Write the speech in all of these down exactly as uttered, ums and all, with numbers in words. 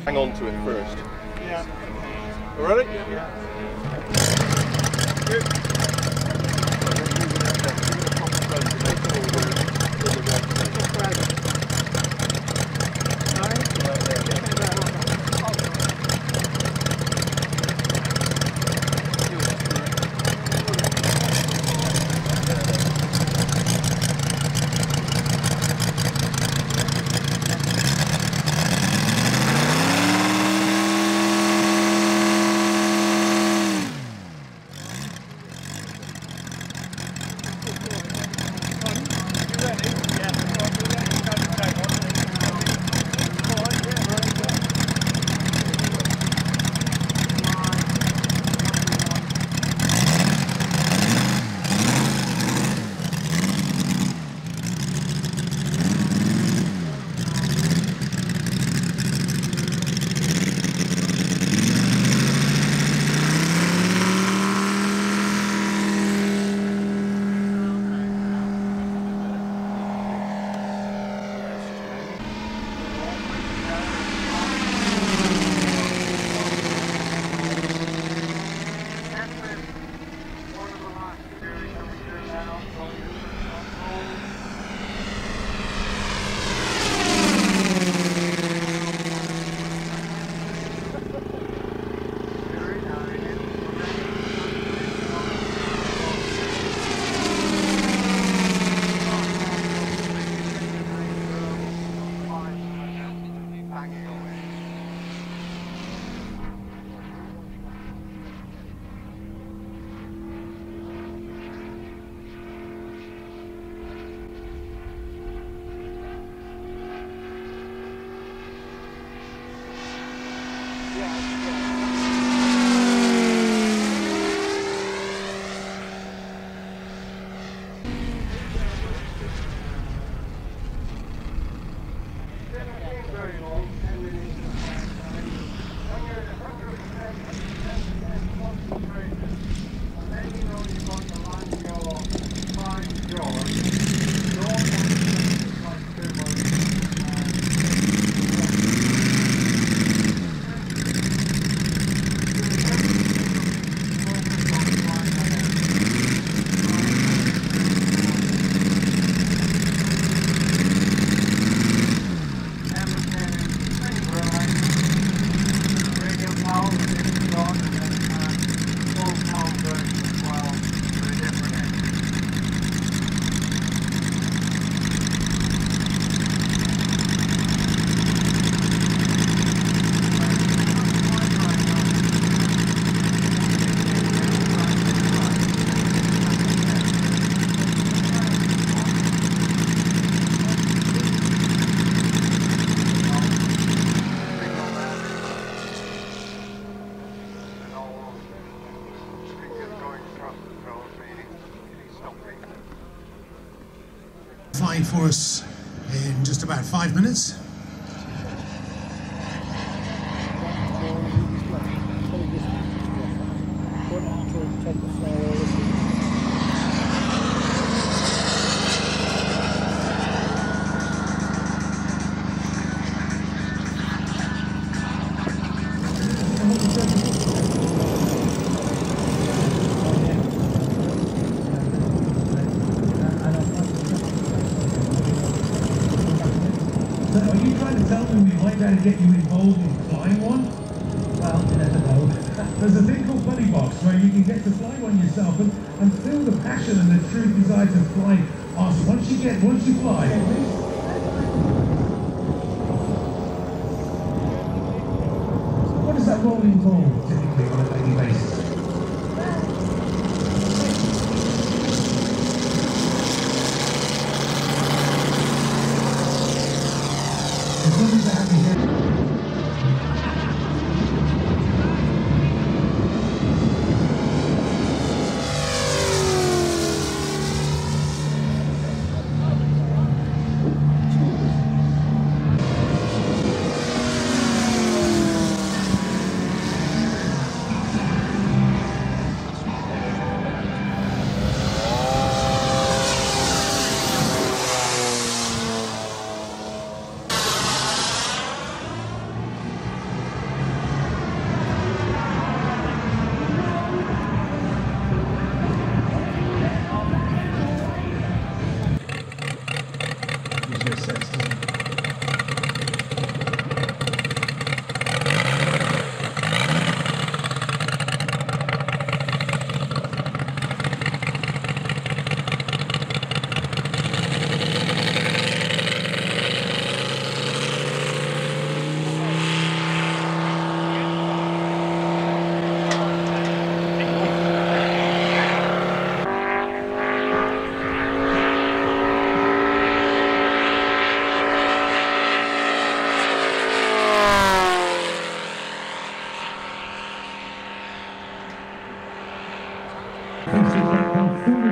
Hang on to it first. Yeah. Ready? Yeah. Flying for us in just about five minutes. Are you trying to tell me we might better get you involved in flying one? Well, you never know. There's a thing called Buddy Box where you can get to fly one yourself and, and feel the passion and the true desire to fly us. Once you get, once you fly. What is that rolling called typically on a daily basis?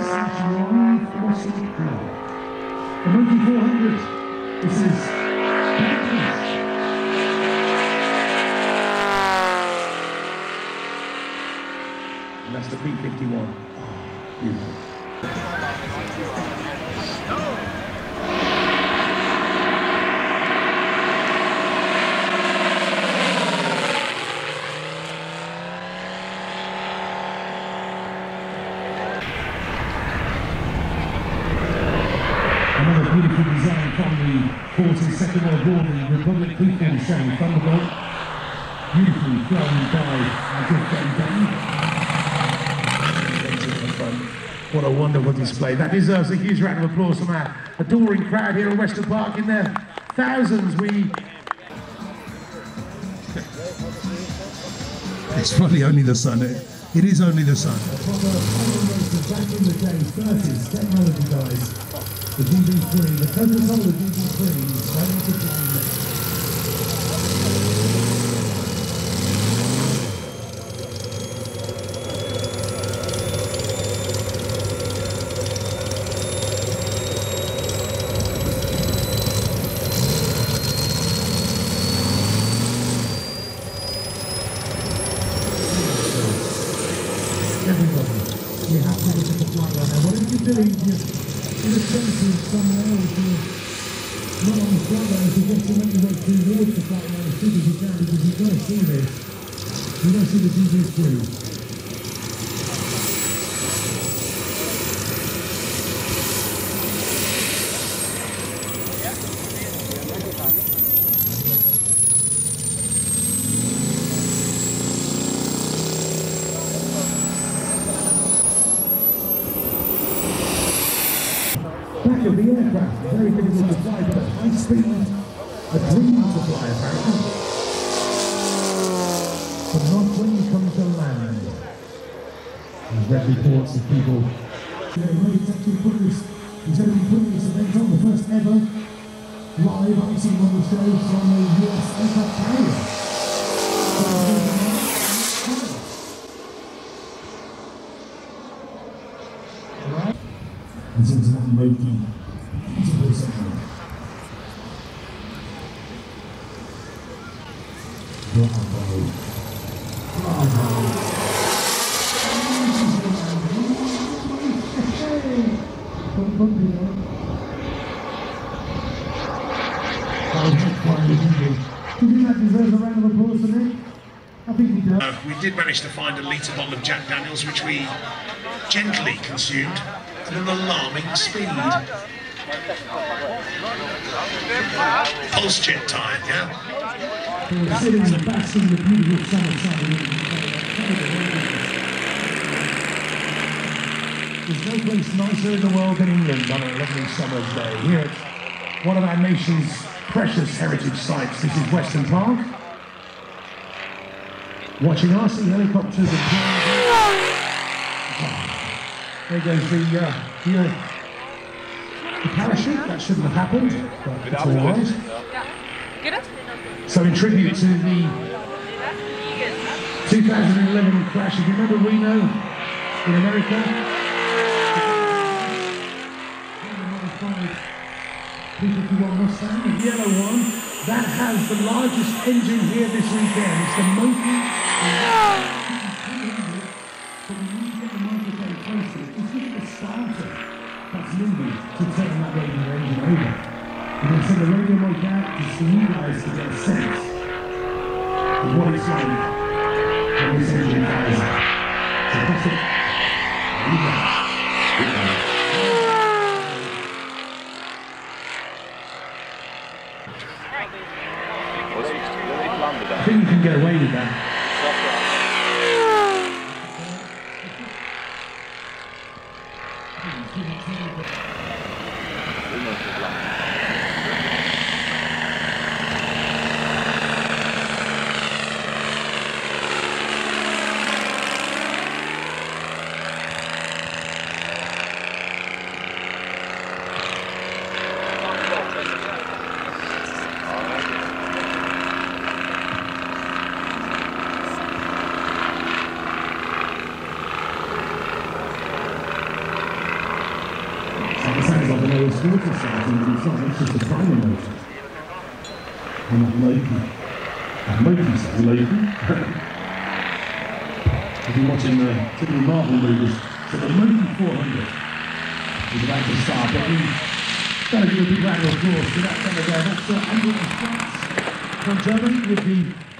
The Monkey four hundred. This is and that's the P fifty-one. Beautiful. Another beautiful design from the forces, Second World War, the Republic People's Show, Thunderbolt. Beautifully flown by our good friend Dan. What a wonderful display. That deserves a huge round of applause from our adoring crowd here at Weston Park. In their thousands, we... It's probably only the sun. It, it is only the sun. Back in the day, thirties, technology guys. The G B three, the Coca-Cola G B three is ready to fly next. Everybody, you have to look at the flight right now. Whatever you're doing, you're in a sense somewhere else, you're not on the flight line, so just to make your way towards the flight line as soon as you can, because you've got to see this. You've got to see the G B three. Back of the aircraft, very difficult to fly, but at high speed, a dream to fly apparently. But not when you come to land. I've read reports of people. You know, he's actually put this, he's going to be putting this event on, the first ever live icing on the show from a U S aircraft carrier. Listen to that murky, beautiful sound. Bravo. Bravo. Do you think that deserves a round of applause for me? I think he does. Uh, we did manage to find a litre bottle of Jack Daniels, which we gently consumed at an alarming speed. Pulse check time, yeah? We're sitting and basking the beautiful summer sun. There's no place nicer in the world than England on a lovely summer's day. Here at one of our nation's precious heritage sites. This is Weston Park. Watching us, the helicopters and planes. There goes the, uh, the, uh, the parachute. That shouldn't have happened, but it's all right. So in tribute to the two thousand eleven crash, if you remember Reno in America, P fifty-one Mustang, the yellow one, that has the largest engine here this weekend. It's the Monkey. But we need to get the motor very close to it. It's really the starter that's needed to turn that radio engine over. We're going to send the radio mic out just for you guys to get a sense of what it's like when this engine fires up. So that's it. There you go. I think you can get away with that. climber motor. And that Loki. That Loki, sorry, Loki. If you're watching the typical Marvel movies, so the Loki four hundred is about to start, but we gotta give a big round of applause to that fella there. That's uh, Andrew from Germany with the